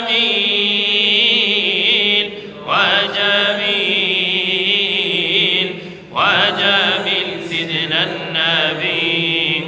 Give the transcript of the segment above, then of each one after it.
سيدنا النبي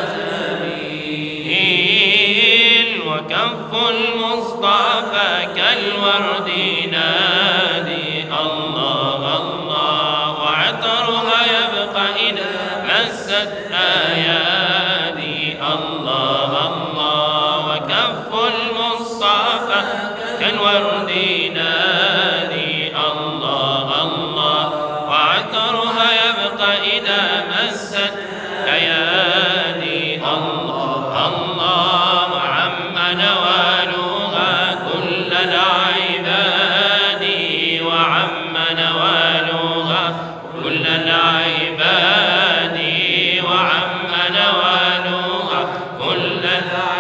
وكف المصطفى كالورد نادي الله الله وعطرها يبقى إذا مست أيادي الله الله وكف المصطفى كالورد نادي الله الله وعطرها يبقى إذا مست أيادي الله الله وعم نوالها كل العباد وعم نوالها كل العباد وعم نوالها كل العباد